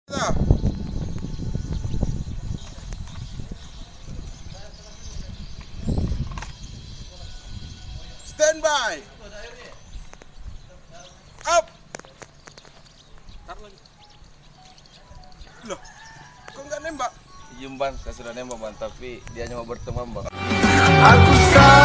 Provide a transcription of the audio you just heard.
Stand by. Up. Loh, kok nggak nembak? Izin ban, saya sudah nembak ban, tapi dia hanya mau berteman bang. Aku